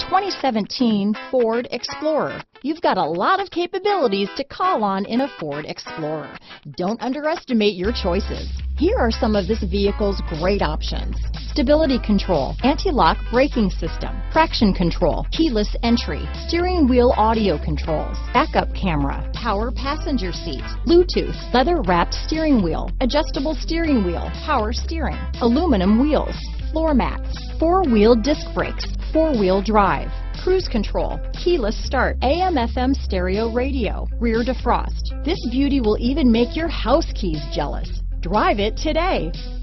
2017 Ford Explorer. You've got a lot of capabilities to call on in a Ford Explorer. Don't underestimate your choices. Here are some of this vehicle's great options: stability control, anti-lock braking system, traction control, keyless entry, steering wheel audio controls, backup camera, power passenger seat, Bluetooth, leather-wrapped steering wheel, adjustable steering wheel, power steering, aluminum wheels, floor mats, four-wheel disc brakes, four-wheel drive, cruise control, keyless start, AM/FM stereo radio, rear defrost. This beauty will even make your house keys jealous. Drive it today.